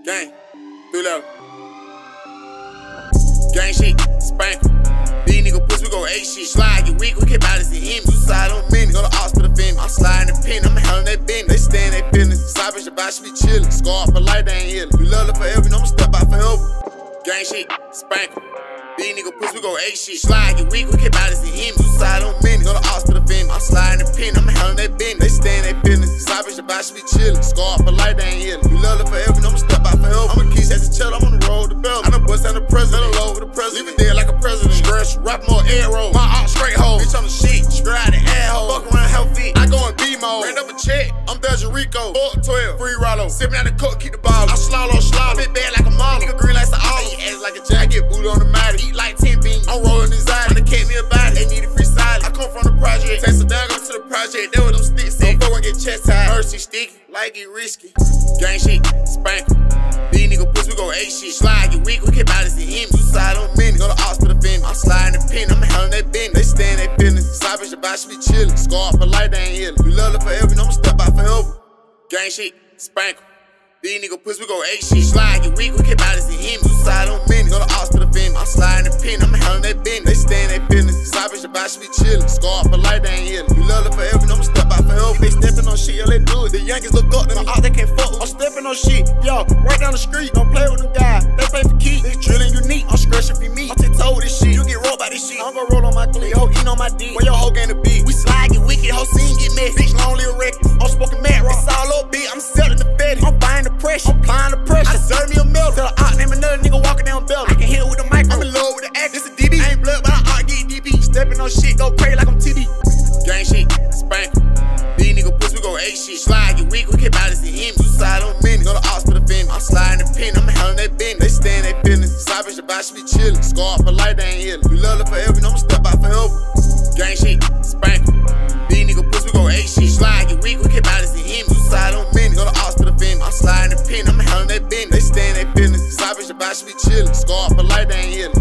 Gang, 3 level. Gang shit, spank. These niggas pussy, we go 8 shit. Slide, get weak, we can't balance in him. Suicide on me, go to ops for the fin. I'm sliding the pin, I'm handling that bin. They stay in their business. Side bitch, about should be chillin'. Scar up a light, they ain't healin'. You love her forever, you know I'ma step out forever. Gang shit, spank. These niggas pussy, we go 8 shit. Slide, get weak, we can't balance in him. Suicide on me, go to ops for the fin. I'm sliding the pin, I'm handling that bin. They stay in their business. Side bitch, about should be chillin'. Scar up a light, they ain't healin'. You love her forever, you know I'ma step out forever. I'm a keys at the chill, I'm on the road, the belt. I done bust down the president, low with the president. Leaving dead like a president. Scratch, rap more arrow. My ops straight hoe. Bitch on the shit, straight out the asshole. Fuck around healthy. I go in B mode. Ran up a check. I'm Belgian Rico. 412. Free Rollo. Sippin' out the coke, keep the ball. I slaughter. Bit bad like a model. Nigga green like the olive. Ass like a jacket. Booty on the matty. Eat like 10 beans. I'm rolling his eye. Tryna catch me a body. They need a free silence. I come from the project. Take some down, go to the project. That with them sticks. Don't fuck and get chest tied. Mercy sticky. Like it risky. Gang shit. Spank. These niggas pussy, we go 8 shit. Slide, get weak, we can't balance in him. Suicide on me, go to ops for the fin. I'm sliding the pin, I'm handling that bin. They stay in their business. Side bitch, about should be chillin'. Scar up a light, they ain't healin'. You love her forever, you know I'ma step out forever. Gang shit, spank. These niggas pussy, we go 8 shit. Slide, get weak, we can't balance in him. Suicide on me, go to ops for the fin. I'm sliding the pin, I'm handling that bin. They stay in their business. Side bitch, about should be chillin'. Scar up a light, they ain't healin'. You love her forever, you know I'ma step out forever. They steppin' on shit, yeah, they do it. The Yankees look up, them ops, they can't fuck. I'm steppin' on shit, yo, right down the street. Don't play with them guys, they pay for keys. This drillin' unique, I'm scratching for me. I'm 10 toes with this shit, you get rolled by this shit. I'm gon' roll on my clip, hoe eat on my dick. Where your hoe game to be? We slide, get wicked, whole scene get messy. Bitch, lonely a record, I'm smoking mad rock. It's all up, bitch, I'm selling the fetty. I'm buying the pressure, I'm applying the pressure. I deserve me a medal. Tell the op, name another nigga walking down bell. I can hit it with the mic, I'm in love with the act. This a DB, I ain't blood, but I get DP. Stepping on shit, go crazy like I'm TD. Gang shit, spank. These niggas pussy, we go 8 shit. Slide, get weak, we can't balance in him. Suicide on me, go to ops for the fin. I'm sliding the pin, I'm handling that bin. They stay in their business. Side bitch, about should be chillin'. Scar up a light, they ain't healin'. You love her forever, you know I'ma step out forever. Gang shit, spank. These niggas pussy, we go 8 shit. Slide, get weak, we can't balance in him. Suicide on me, go to ops for the fin. I'm sliding the pin, I'm handling that bin. They stay in their business. Side bitch, about should be chillin'. Scar up a light, they ain't healin'.